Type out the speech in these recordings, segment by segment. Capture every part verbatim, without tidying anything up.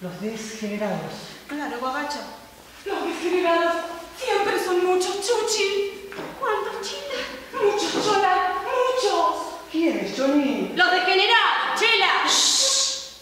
Los desgenerados. Claro, guabacha. Los desgenerados siempre son muchos, Chuchi. ¿Cuántos, Chila? Muchos, Chola, muchos. ¿Quiénes, Johnny? Los degenerados, Chela. Shh.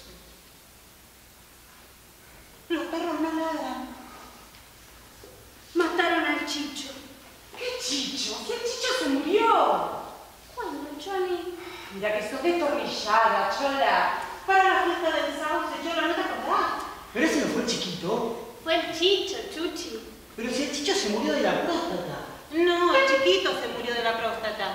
Los perros no ladran. Mataron al Chicho. ¿Qué Chicho? Si el Chicho se murió. ¿Cuándo, Johnny? Mira que sos destornillada, Chola. Para la fiesta del sauce, Chola, ¿no te acordás? Pero ese no fue el chiquito. Fue el Chicho, Chuchi. Pero si el chicho se murió de la próstata. No, el chiquito se murió de la próstata.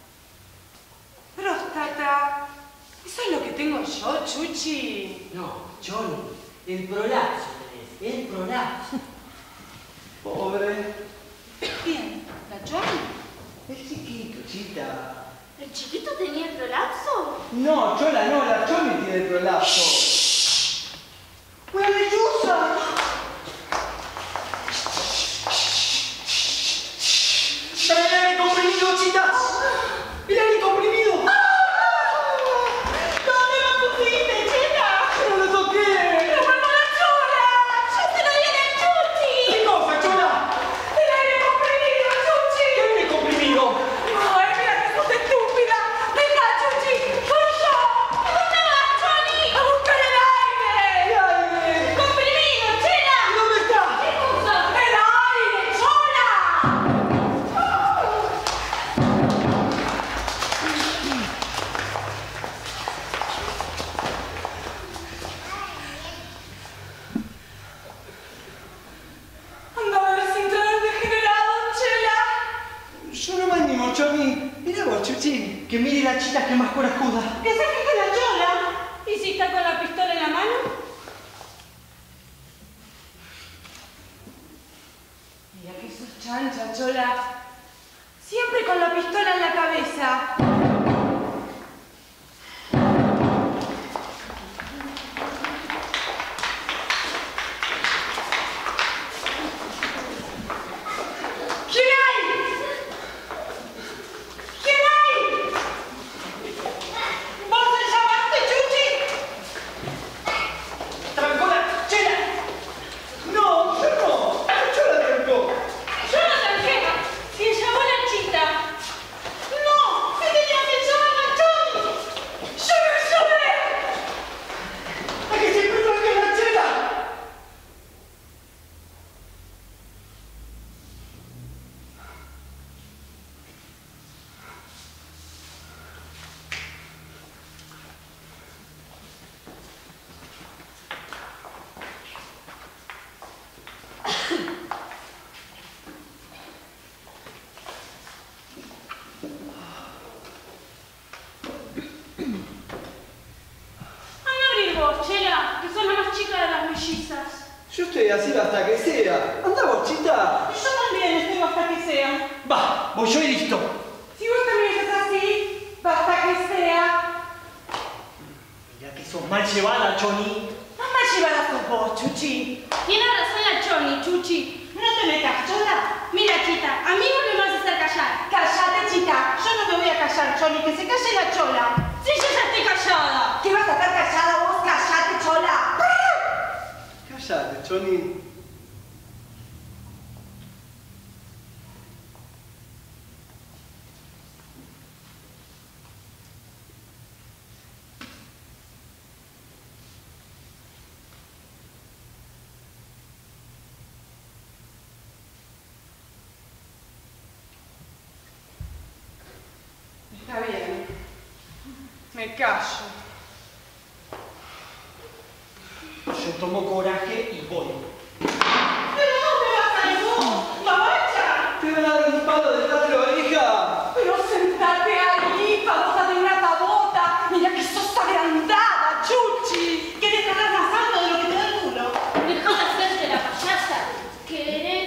Próstata. Eso es lo que tengo yo, Chuchi. No, Johnny. El prolapso tenés. El prolapso. Pobre. ¿Quién? ¿La Johnny? El chiquito, chita. ¿El chiquito tenía el prolapso? No, Chola, no. La Johnny tiene el prolapso. ¡Una lechuza! ¡Trae el comprimido, chita! ¡Mira el comprimido! ¿Dónde lo pusiste, Chela? ¡No lo toqué! ¡Pero vuelvo a la Chola! ¡Yo se lo di a la Chuchi! ¿Qué cosa, Chola? ¡El aire comprimido, Chuchi! ¿Qué aire comprimido? ¡Ay, mira que sos estúpida! ¡Venga, Chuchi! ¡Soy yo! ¿A dónde vas, Johnny? ¡A buscar el aire! ¿Qué aire? ¡Comprimido, Chela! ¿Dónde está? ¿Qué cosa? ¡El aire, Chola! Anda a ver si entran los degenerados, Chela. Yo no me animo, Johnny. Mira vos, Chuchi, que mire la chita que es más corajuda. Que se fije la Chola. ¿Y si está con la pistola en la mano? Mira que sos chancha, Chola. Siempre con la pistola en la cabeza. ¿Quién hay? ¿Quién hay? ¿Vos te llamaste, Chuchi? ¡Trancó la chela! No, yo no. Yo la trancó. Yo no tranqué. Si llamó la chita. ¡No! ¡Se tenía que llamar a Johnny! ¡Yo no llamé! ¡A que siempre trancó la chela! Anda a abrir vos, Chela, que sos la más chica de las mellizas. Yo estoy así hasta que sea. Anda vos, chita. Yo también estoy hasta que sea. Va, voy yo y listo. Si vos también estás así, basta que sea. Mira que sos mal llevada, Johnny. No me llevarás tus vos, Chuchi. Tiene razón la Choni, Chuchi. No te metas, Chola. Mira, chita, a mí no me vas a hacer callar. Cállate, chita. Yo no me voy a callar, Johnny. Que se calle la Chola. Si yo ya estoy callada. ¿Qué vas a estar callada vos? Cállate, Chola. Cállate, Johnny. Está bien. Me callo. Yo tomo coraje y voy. ¿Pero dónde vas a ir vos? ¡Babacha! Te van a dar un palo detrás de la oreja. Pero sentate ahí, babosa de una babota. Mira que sos agrandada, Chuchi. Que te cagas más alto de lo que te da el culo. Deja de hacerte la payasa. ¿Querés?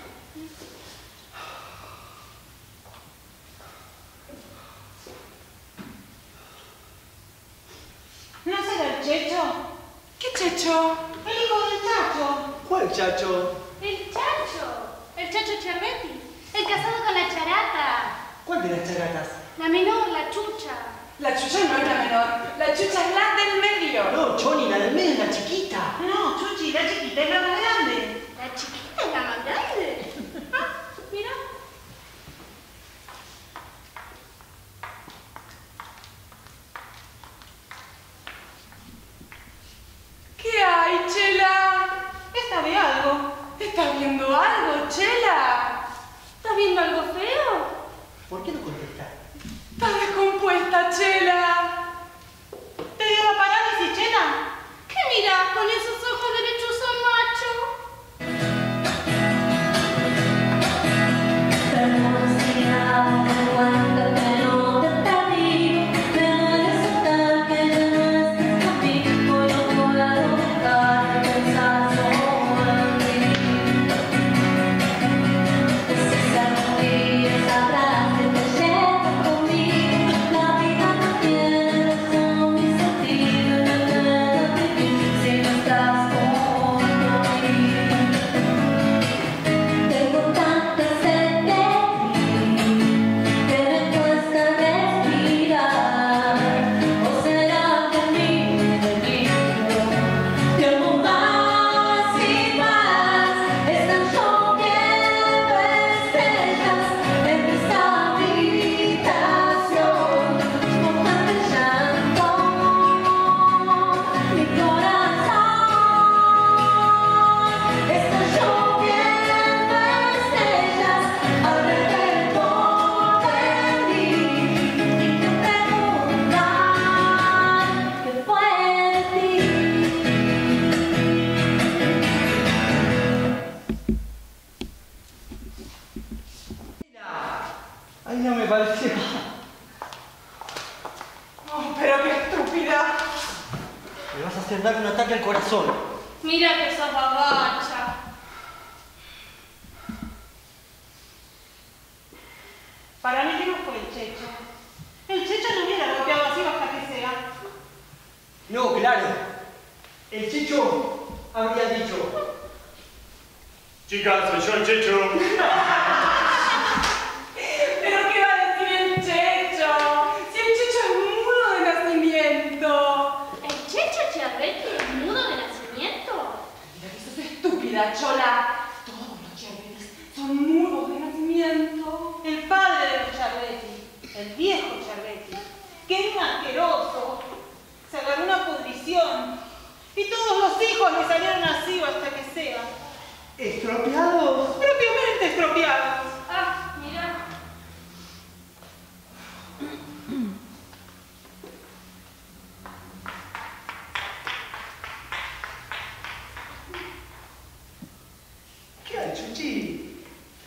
¿No será el Checho? ¿Qué Checho? El hijo del Chacho. ¿Cuál chacho? El Chacho. El Chacho Cherretti. El casado con la Charata. ¿Cuál de las charatas? La menor, la Chucha. La Chucha no es la menor. La Chucha es la del medio. No, Johnny, la del medio es la chiquita. No, ¿Estás viendo algo, Chela? ¿Estás viendo algo feo? ¿Por qué no contestas? Estás descompuesta, Chela. ¿Te dio la parálisis, Chela? ¿Qué mirás con esos ojos de lechuza macho? Ay, no me pareció. Oh, pero qué estúpida. Me vas a hacer dar un ataque al corazón. Mira que sos babacha. Para mí que no fue el Checho. El Checho no hubiera golpeado así hasta que sea. No, claro. El Checho habría dicho. Chicas, soy yo el Checho. ¿Pero qué va a decir el Checho? Si el Checho es mudo de nacimiento. ¿El Checho Chiarretti es mudo de nacimiento? Mira que sos estúpida, Chola. Todos los Chiarrettis son mudos de nacimiento. El padre de los Chiarretti, el viejo Chiarretti, que era un asqueroso, se agarró una pudrición y todos los hijos le salieron así hasta que sea. ¿Estropeados? Propiamente estropeados. Ah, mira. ¿Qué hay, Chuchi?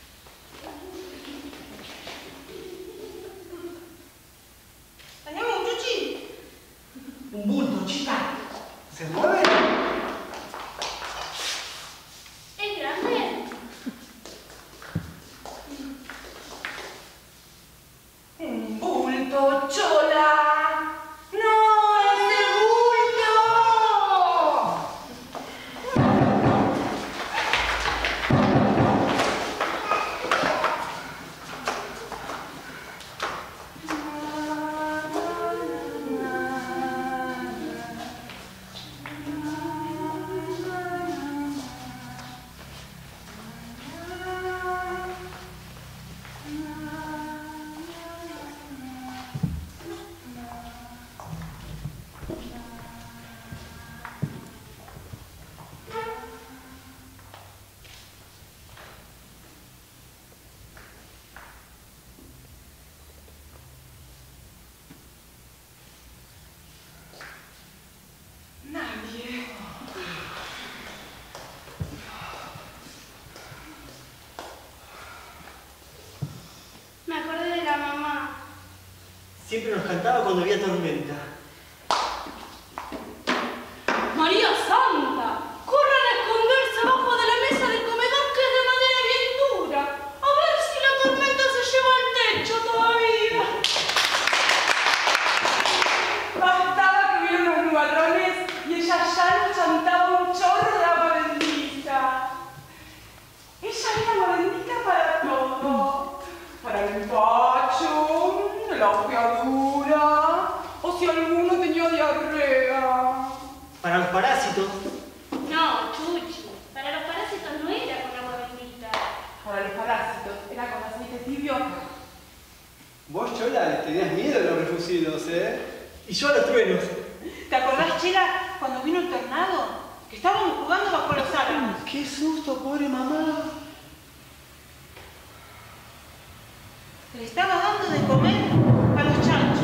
¿Tenemos un Chuchi? Un bulto, chica. ¿Se mueve? ¿Es grande? Un bulto, Chola. ¡No es el bulto! Nadie. Me acordé de la mamá. Siempre nos cantaba cuando había tormenta. ¡María Santa! ¡Corran a esconderse abajo de la mesa del comedor que es de madera bien dura! A ver si la tormenta se lleva al techo todavía. Bastaba que hubiera unos nubarrones y ella ya nos chantaba un chorro de agua bendita. Ella era agua bendita para todo. Para el empacho, la ojeadura, o si alguno tenía diarrea. Para los parásitos. No, Chuchi. Para los parásitos no era con agua bendita. Para los parásitos era con aceite tibio acá. Vos, Chola, le tenías miedo a los refugios, ¿eh? Y yo a los truenos. ¿Te acordás, Chela, cuando vino el tornado? que estábamos jugando bajo los árboles. ¡Qué susto, pobre mamá! Le estaba dando de comer a los chanchos.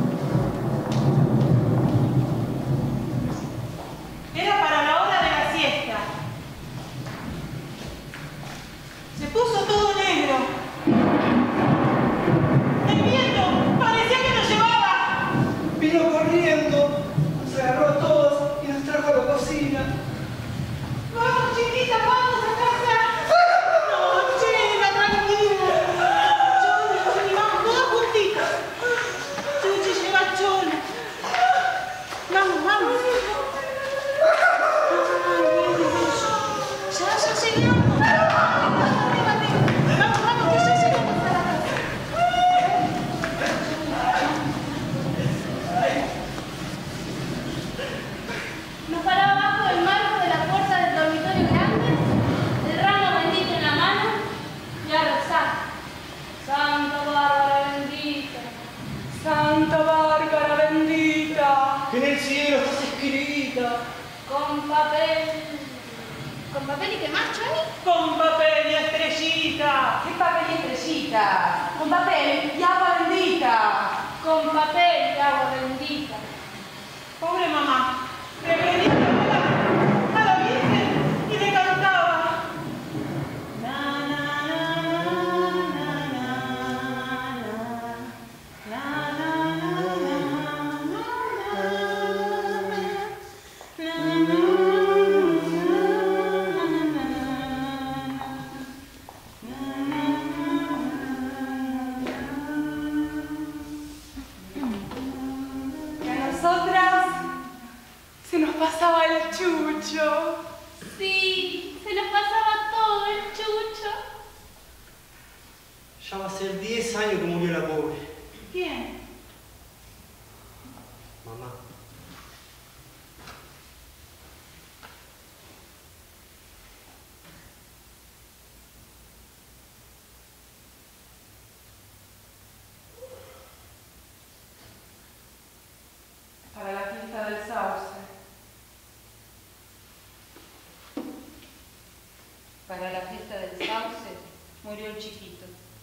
Era para la hora de la siesta. Se puso todo negro. El viento parecía que nos llevaba. Vino corriendo, nos agarró a todos y nos trajo a la cocina. Vamos, chiquita, vamos a casa. No, chica, tranquila. Chole, Chole, vamos, todos juntitos. Chuchi, lleva a Chole. Vamos, vamos. Ya, ya llegamos. Vamos, vamos, que ya llegamos a la casa. Nos paraba abajo del marco de la puerta del dormitorio grande, el ramo bendito en la mano, y a rezar. Santa Bárbara bendita. Santa Bárbara bendita. Que en el cielo estás escrita. Con papel. ¿Con papel y qué más, Choni? Con papel y estrellita. ¿Qué papel y estrellita? Con papel y agua bendita. Con papel y agua bendita. Pobre mamá. Le pedía a la Virgen y le cantaba. Na, na, na, na, na, na, na, na, Y a nosotras se nos pasaba el chucho. Sí, se nos pasaba todo el chucho. Ya va a ser diez años que murió la pobre. ¿Quién? Mamá. Para la fiesta del sauce. Para la fiesta del sauce murió el chiquito.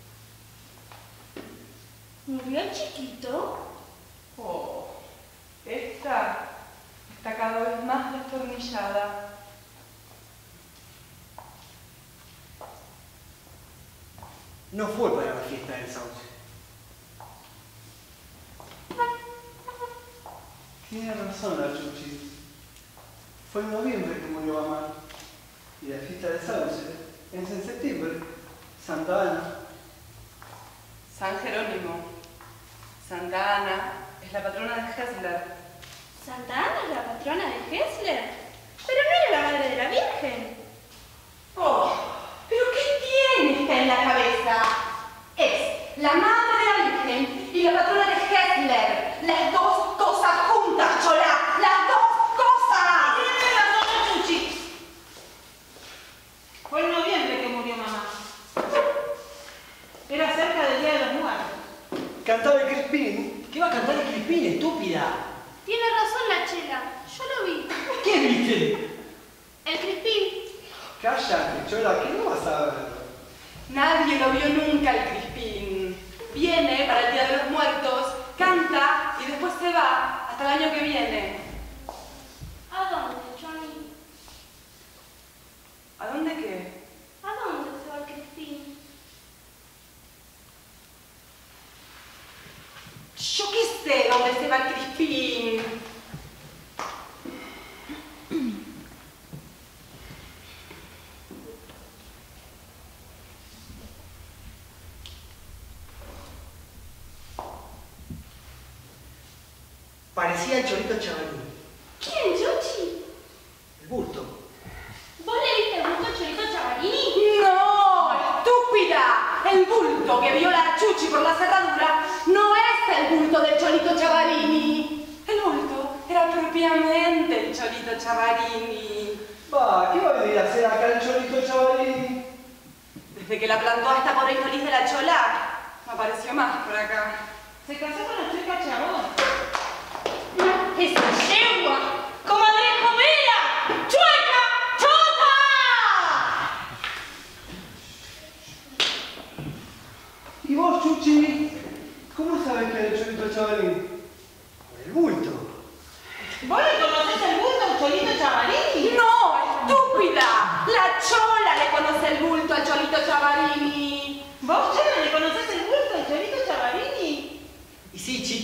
¿Murió el chiquito? Oh, esta está cada vez más destornillada. No fue para la fiesta del sauce. Tiene razón la Chuchi. Fue en noviembre que murió mamá. Y la fiesta del sauce es en septiembre. Santa Ana. San Jerónimo. Santa Ana es la patrona de Hessler. ¿Santa Ana es la patrona de Hessler? Pero no era la madre de la Virgen. Oh, ¿pero qué tiene esta en la cabeza? Es la madre de la Virgen y la patrona de Hessler. Las dos cosas juntas, Chola. Las dos cosas. Tiene razón, Chuchi. Fue en noviembre que murió mamá. Era cerca del Día de los Muertos. Cantaba el Crispín. ¿Qué va a cantar el Crispín, estúpida? Tiene razón la Chela. Yo lo vi. ¿Qué viste? El Crispín. Cállate, Chola, ¿qué no vas a ver? Nadie lo vio nunca el Crispín. Viene para el Día de los Muertos, canta y después se va hasta el año que viene. ¿A dónde, Johnny? ¿A dónde qué? ¿A dónde se va el Crispín? Yo qué sé dónde se va el Crispín. Parecía el Cholito Chavalín. ¿Quién, Yuchi? El bulto. ¿Vos le viste el bulto a Cholito Chavalini? ¡No! ¡Estúpida! El bulto que vio la Chuchi por la cerradura no es el bulto del Cholito Chavarini. El bulto era propiamente el Cholito Chavarini. Va, ¿qué va a venir a hacer acá el Cholito Chavalín? Desde que la plantó a esta pobre infeliz de la Chola, no apareció más por acá. Se casó con la chica Chabón. ¡Esa yegua! ¡Comadrejo Vera! ¡Chua!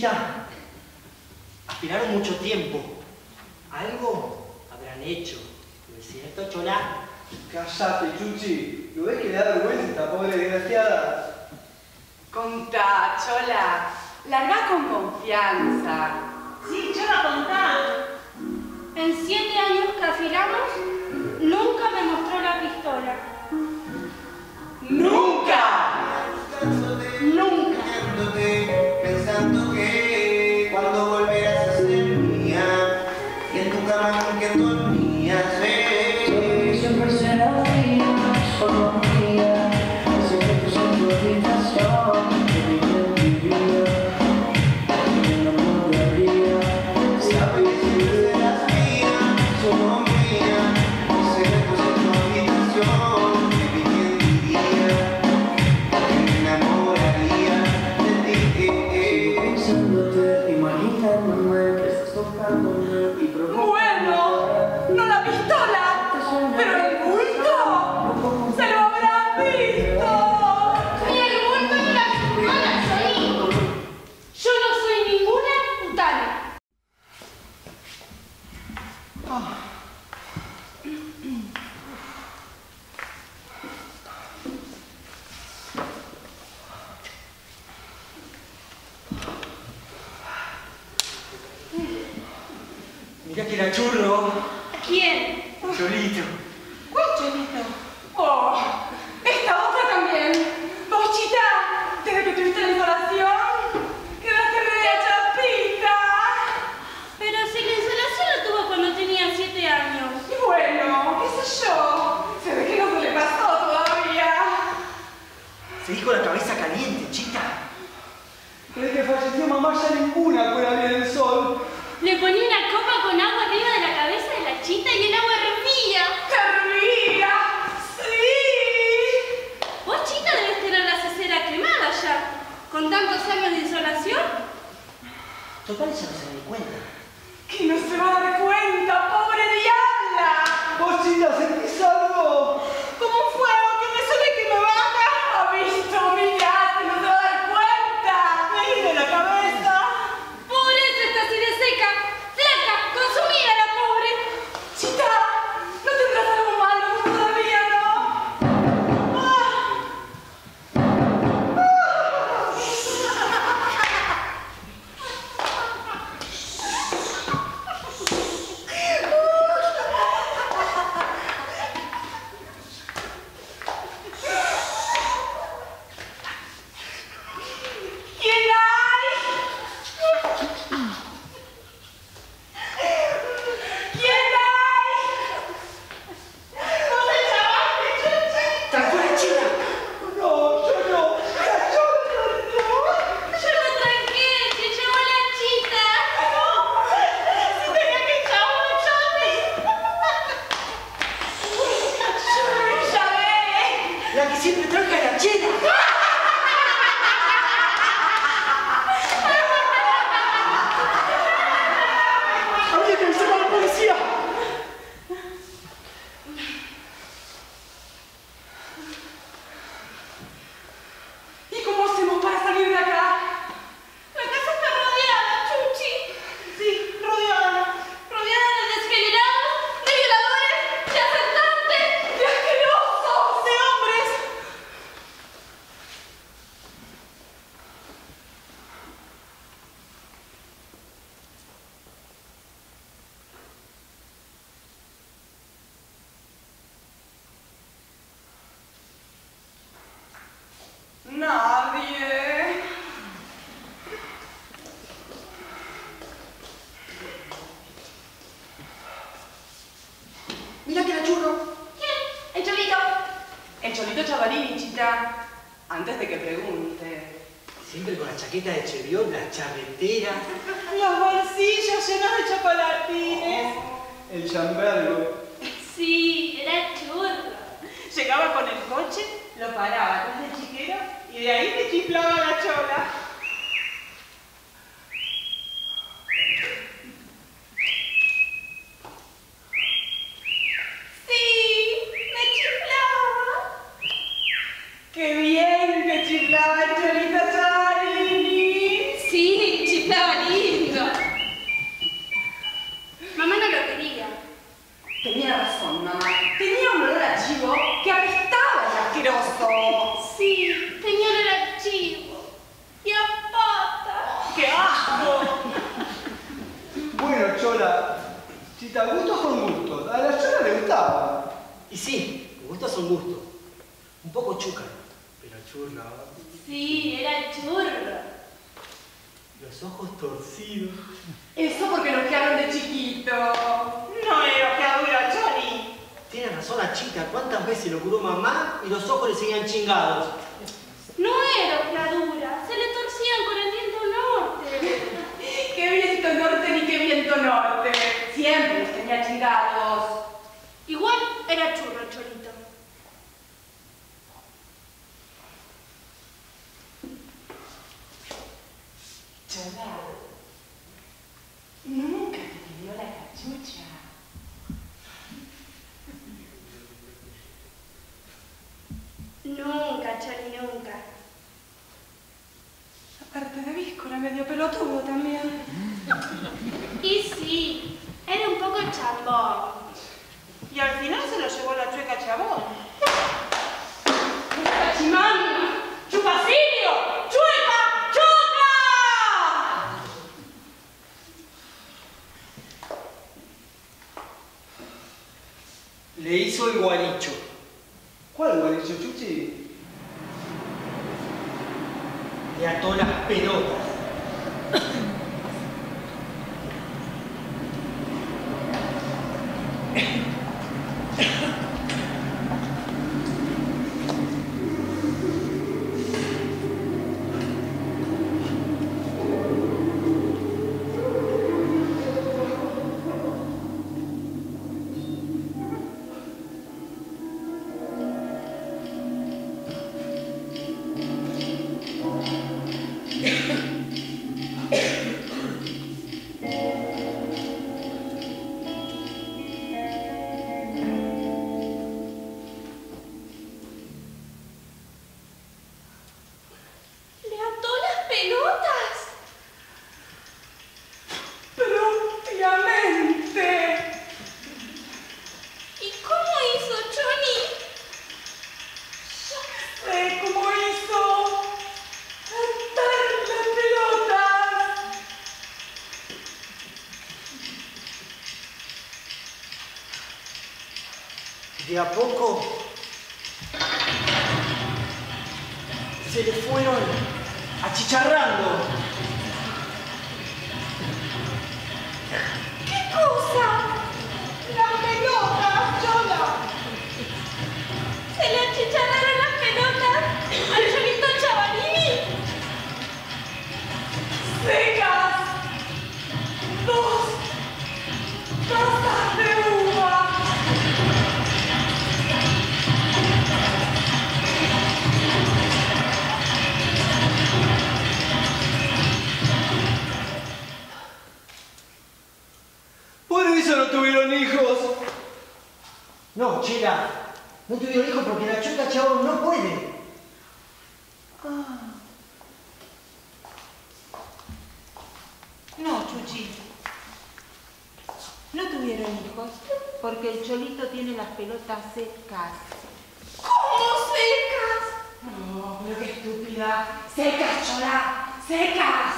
Chita, aspiraron mucho tiempo. Algo habrán hecho, ¿no es cierto, Chola? Cállate, Chuchi. ¿Lo ves que le da vergüenza esta pobre desgraciada? Contá, Chola. Larga con confianza. Sí, Chola, contá. En siete años que afilamos, nunca me mostró la pistola. ¡Nunca! Nunca. Pensando que cuando volverás a ser mía y en tu cama con que dormías, eh. Siempre será mía, solo mía. Secretos en tu habitación, que viven mi vida, que me enamoraría. Sabes que siempre serás mía, solo mía. Secretos en tu habitación, que viven mi vida, que me enamoraría de ti, eh, eh. Pensándote, imaginándome que estás tocándome y provocándome. Bueno, no la pistola, pero el bulto se lo habrán visto. Soy el bulto de la pistola, soy. Yo no soy ninguna putana. Mirá que era churro. ¿Quién? Cholito. ¿Cuál Cholito? Oh, esta otra también. Vos, Chita, desde que tuviste la insolación, quedaste media chapita. Pero si la insolación la tuvo cuando tenía siete años. Y bueno, qué sé yo, se ve que no se le pasó todavía. Seguí con la cabeza caliente, Chita. Desde que falleció mamá ya ninguna cura bien el sol. Le ponía una copa con agua arriba de la cabeza de la chita y el agua hervía. ¡Hervía! ¡Sí! Vos, chita, debes tener la cesera quemada ya. Con tantos años de insolación. Total, ella no se da ni cuenta. Que no se va a dar cuenta, pobre diabla. Vos, Chita, ¿sentís algo? Como un fuego que me sube y que me baja. ¿Ha visto? Mirá, no se va a dar cuenta. Me hile la cabeza. Por eso está así de seca. Flaca, consumida la pobre. Chita, ¿no tendrás algo malo todavía, no? Ah. ¿Quién hay? ¿Quién hay? ¿Vos te llamaste, Chuchi? ¡Tranquila, Chita! No, yo no. Yo no, Yo lo tranqué, se llevó la chita. Si tenía que echar un chote. Yo me llamé. ¡La que siempre traje a la Chela! ¡Había que avisar a la policía! ¿Y cómo hacemos para salir de acá? La casa está rodeada, Chuchi. Sí, rodeada. Rodeada de desgenerados, de violadores, de asaltantes. ¡De asquerosos! ¡De hombres! Nadie. ¡Mira que era churro! ¿Quién? El cholito. El Cholito Chavarini, Chita. Antes de que pregunte. Siempre con la chaqueta de Cheviot, la charretera. Los bolsillos llenos de chocolatines. El chambergo. Sí, era churro. Llegaba con el coche, lo paraba atrás del chiquero y de ahí le chiflaba la chola. Sí, me chiflaba. ¡Qué bien que chiflaba el Cholito Chavarini! Sí, chiflaba razón, mamá. Tenía un olor a chivo que apestaba el asqueroso. Sí, tenía olor a chivo y a pata. ¡Qué asco! Bueno, Chola, si te gustos son gustos. A la Chola le gustaba. Y sí, gustos son gustos. Un poco chúcaro, pero churro. Sí, era churro. Los ojos torcidos. Eso porque nos quedaron de chiquito. No era ojeadura, Chori. Tiene razón la chica, ¿cuántas veces lo curó mamá y los ojos le seguían chingados? No era ojeadura, se le torcían con el viento norte. ¡Qué viento norte ni qué viento norte! Siempre los tenía chingados. Igual era churro, Cholito. Chola, nunca te pidió la cachucha. Nunca, Choli, nunca. Aparte de víscora, medio pelotudo también. Y sí, era un poco chambón. Y al final se lo llevó la chueca chabón. ¡Cachimán! ¡Chupacilio! ¡Chueca! ¡Choca! Le hizo el gualicho. ¿Cuál gualicho, Chuchi? Le ató las pelotas. De a poco se le fueron achicharrando. ¿Qué cosa? Las pelotas, Chola. Se le achicharraron las pelotas al Cholito Chavalini. Secas. Dos tazas de uva. Por eso no tuvieron hijos. No, Chela, no tuvieron hijos porque la chuca chabón no puede. No, Chuchi. No tuvieron hijos porque el Cholito tiene las pelotas secas. ¿Cómo secas? No, pero qué estúpida. Secas, Chola, secas.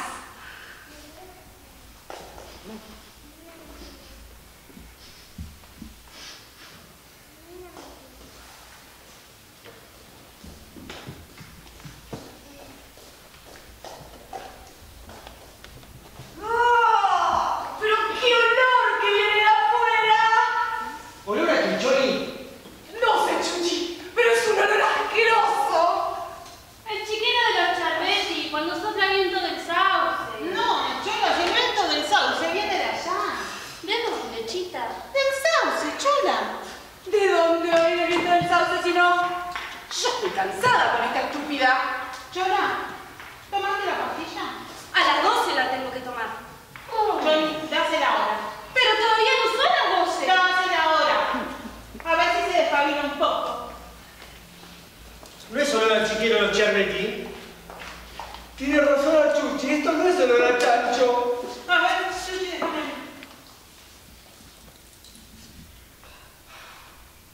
¡Ah! ¡Pero qué olor que viene de afuera! ¿Olor a quincholi? No sé, Chuchi, pero es un olor asqueroso. El chiquero de los Charbetti, cuando sopla viento del sauce. No, Chola, si el viento del sauce viene de allá. ¿De dónde, Chita? Del sauce, Chola. ¿De dónde va a venir el viento del sauce si no? Yo estoy cansada con esta estúpida. Chola, ¿tomaste la pastilla? A las doce la tengo que tomar. Choli, dásela ahora. Pero todavía no son las doce. Dásela ahora. A ver si se despabila un poco. ¿No es olor al chiquero de los Charbetti? Tiene razón la Chuchi, esto no es olor a chancho. A ver, Chuchi, déjame.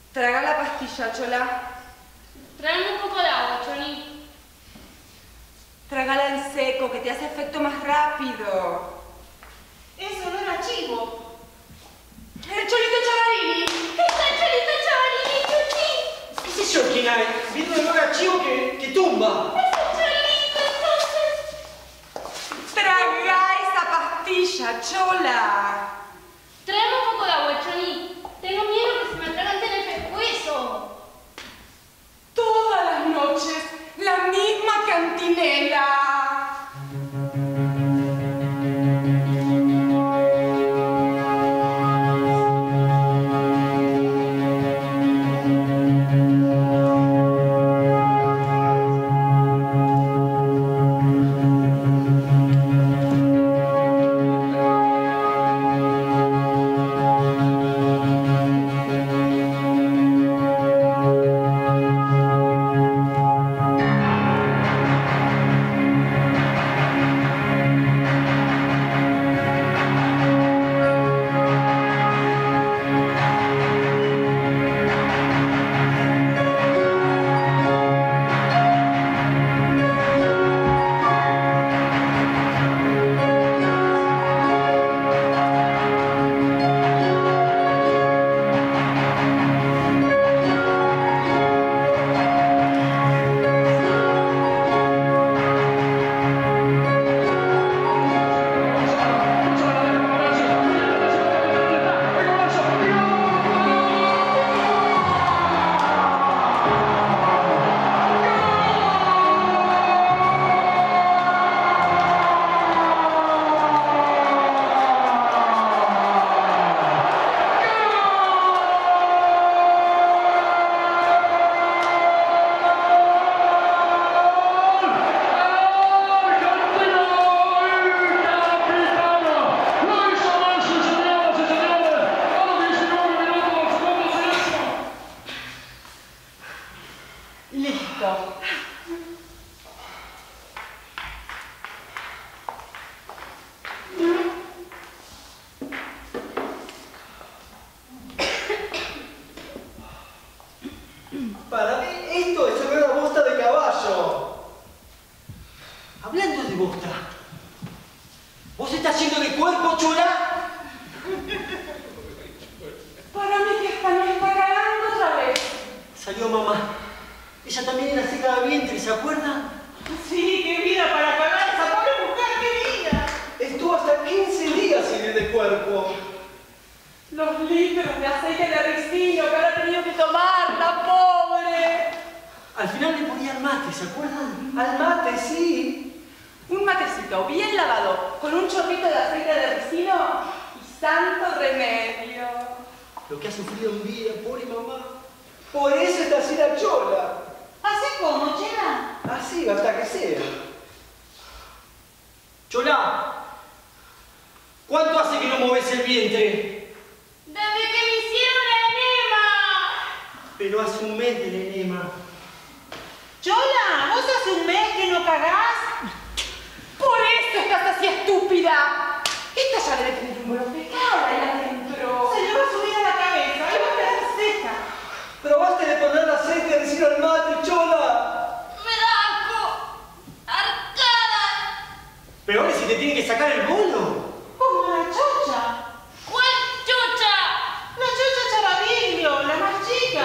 Traga la pastilla, Chola. Tráeme un poco de agua, Choni. Trágala en seco, que te hace efecto más rápido. Eso no era chivo. ¡El Cholito Chavarini! ¡Está Cholito Chavarini, Chuchi! ¿Qué sé yo quién hay? Viendo el olor a chivo que, que tumba. ¡Es Cholito, entonces! Traga esa pastilla, Chola. Tráeme un poco de agua, Choni. Tengo miedo que se me atragante en el pescuezo. Todas las noches, la misma cantinela. Para mí esto es una bosta de caballo. Hablando de bosta, ¿vos estás yendo de cuerpo, Chola? Para mí que esta me está cagando otra vez. Salió mamá. Ella también era seca de vientre, ¿se acuerdan? Sí, qué vida para pagar esa pobre mujer, qué vida. Estuvo hasta quince días sin ir de cuerpo. Los litros de aceite de ricino que habrá tenido que tomar, la pobre. Al final le ponían mate, ¿se acuerdan? Al mate, sí. Un matecito bien lavado, con un chorrito de aceite de ricino y santo remedio. Lo que ha sufrido en vida, pobre mamá. Por eso está así la Chola. ¿Así como, Chela? Así, hasta que sea. Chola, ¿cuánto hace que no mueves el vientre? Desde que me hicieron la enema. Pero hace un mes del enema. Chola, ¿vos hace un mes que no cagás? Por eso estás así estúpida. Esta ya debe tener un buen pecado ahí adentro. Se le va a subir a la cabeza, ahí va a quedar seca. ¿Probaste de poner aceite de ricino al mate, Chola? Me da asco. Arcada. Peor es si te tienen que sacar el bono. Como la chocha. ¿Cuál chucha? La chocha Charavillo, la más chica.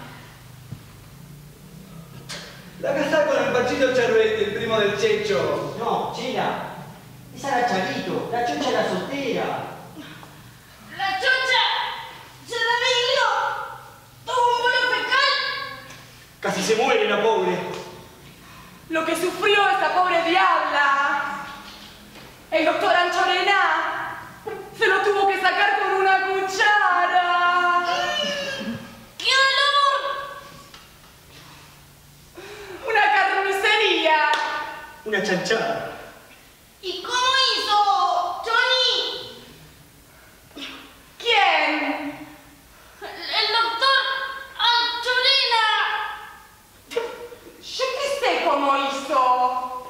La que está con el Pachito Charvetti, el primo del Checho. No, Chela. Esa era Charito. La chocha era soltera. La chocha. Charavillo. Tuvo un bolo fecal. Casi se muere la pobre. Lo que sufrió esa pobre diabla. El doctor Anchorena se lo tuvo que sacar con una cuchara. ¡Qué dolor! Una carnicería. Una chanchada. ¿Y cómo hizo, Johnny? ¿Quién? El doctor Anchorena. Yo qué sé cómo hizo.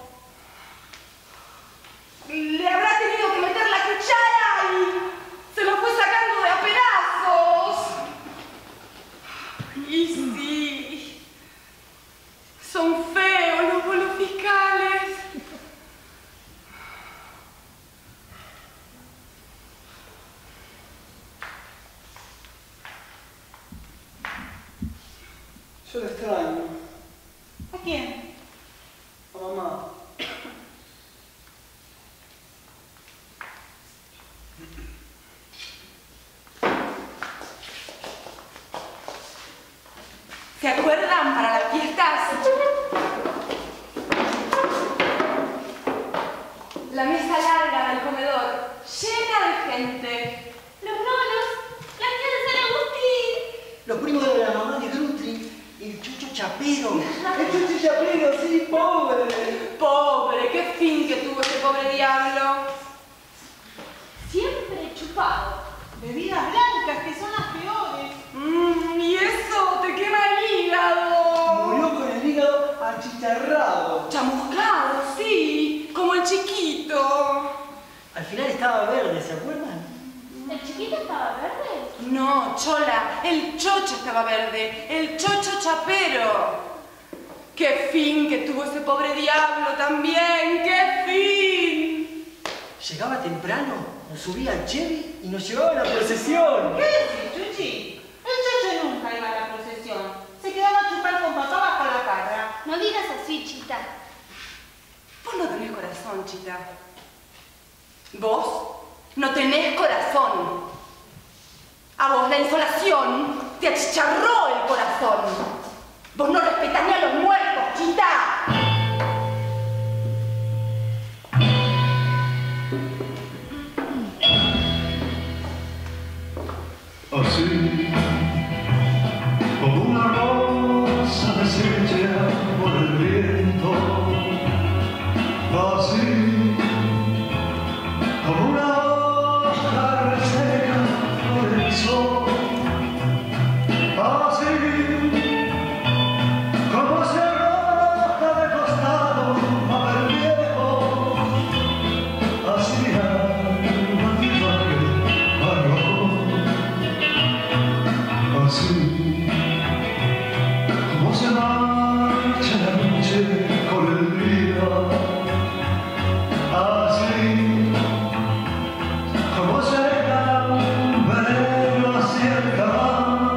Le habrá tenido que meter la cuchara y se lo fue sacando de a pedazos. Y sí, son feos los bolos fiscales. Yo lo extraño. ¿A quién? A mamá. ¿Se acuerdan para las fiestas? La mesa larga del comedor, llena de gente. Los nonos, las tías de San Agustín. Los primos de la mamá de Grutri, el chucho chapero. ¡El chucho chapero, sí, pobre! Pobre, qué fin que tuvo ese pobre diablo. Siempre chupado. Bebidas blancas, que son las peores. Mmm, y eso te quema el hígado. Murió con el hígado achicharrado. Chamuscado, sí, como el chiquito. Al final estaba verde, ¿se acuerdan? ¿El chiquito estaba verde? No, Chola, el chocho estaba verde, el chocho chapero. ¡Qué fin que tuvo ese pobre diablo también! ¡Qué fin! Llegaba temprano, nos subía al Chevy y nos llevaba a la procesión. ¿Qué decís, Chuchi? El chocho nunca iba a la procesión. Se quedaba a chupar con papá bajo la cara. No digas así, Chita. Vos no tenés corazón, Chita. Vos no tenés corazón. A vos la insolación te achicharró el corazón. Vos no respetás ni a los muertos, Chita. Así como una rosa deshecha por el viento, así como una hoja reseca por el sol, así como se arroja de costado a ver viejo, así alma que arrojó. Así como se marcha la noche con el día, así como se aleja un veneno hacia el campo,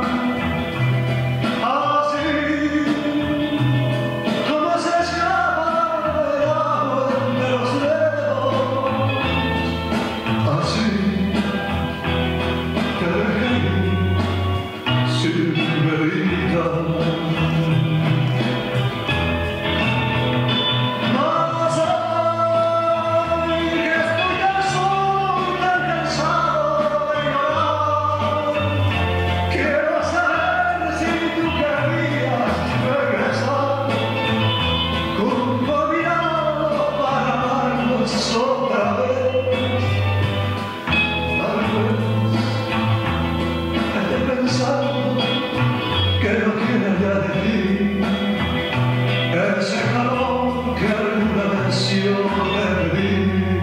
así como se escapa el agua de los dedos, así te dejé sin medida. Mas hoy que estoy tan solo, tan cansado de llorar, quiero saber si tú querías regresar junto a mi lado para amarnos otra vez. Tal vez esté pensando que no quiere ya de ti ese calor que alguna vez yo te di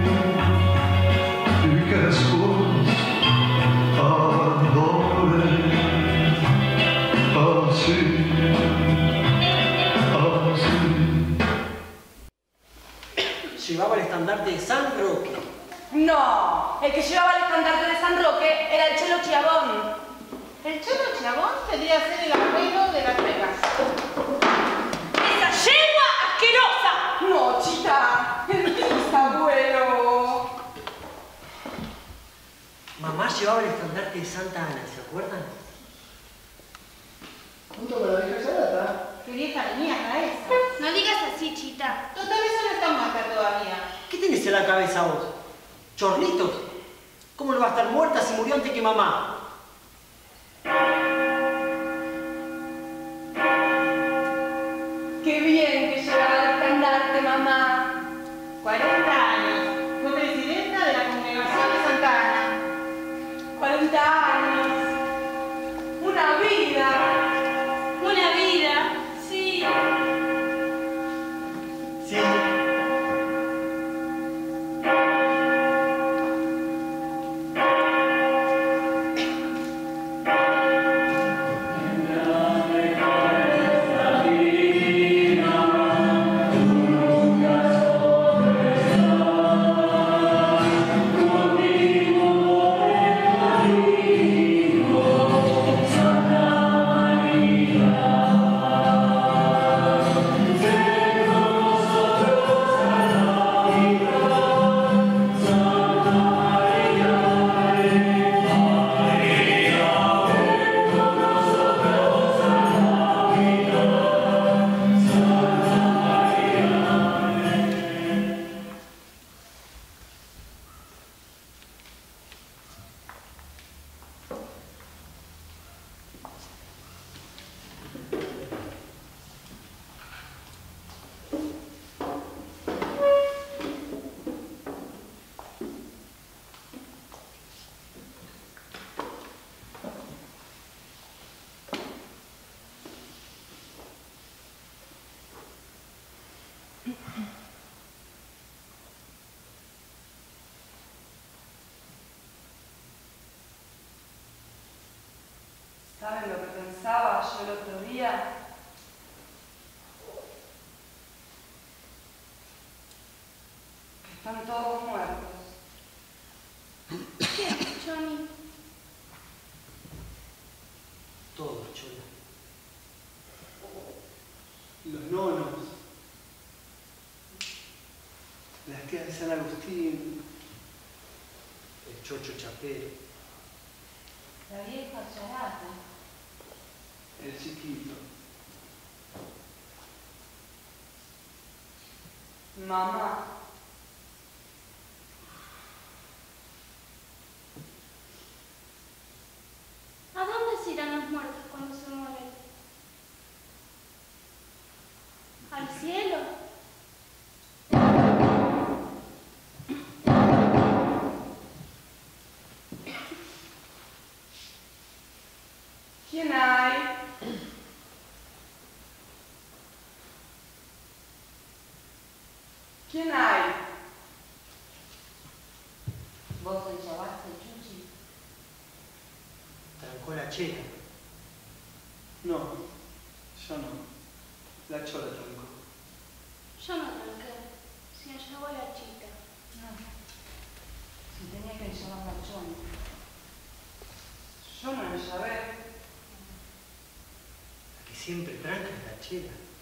y que después abandone. Así, así. Llevaba el estandarte de San Roque. No, el que llevaba el estandarte de San Roque era el Chelo Chiabón. El chelo Chabón tendría que ser el abuelo de Las Vegas. ¡Esa yegua asquerosa! No, Chita, el bisabuelo. Mamá llevaba el estandarte de Santa Ana, ¿se acuerdan? Junto con la vieja Yarata. Qué vieja de mierda esa. No digas así, Chita. Total, esa no está muerta todavía. ¿Qué tenés en la cabeza vos? ¿Chorlitos? ¿Cómo no va a estar muerta si murió antes que mamá? Qué bien que llevaba el estandarte, mamá. cuarenta años. Fue presidenta de la Congregación de Santa Ana. cuarenta años. Una vida. Una vida, sí. Sí. yo el otro día. Que están todos muertos. ¿Quién, Johnny? Todos, chola. Los nonos, las tías de San Agustín, El chocho chapero. La vieja charata. el chiquito. Mamá. ¿A dónde se irán los muertos cuando se mueren? ¿Al cielo? ¿Quién hay? ¿Quién hay? ¿Vos te llamaste, Chuchi? Trancó la chela. No, yo no. La chola trancó. Yo no tranqué. Se me llevó la chica. No. Si tenía que llamar a Johnny. Yo no la llevé. La que siempre tranca es la chela.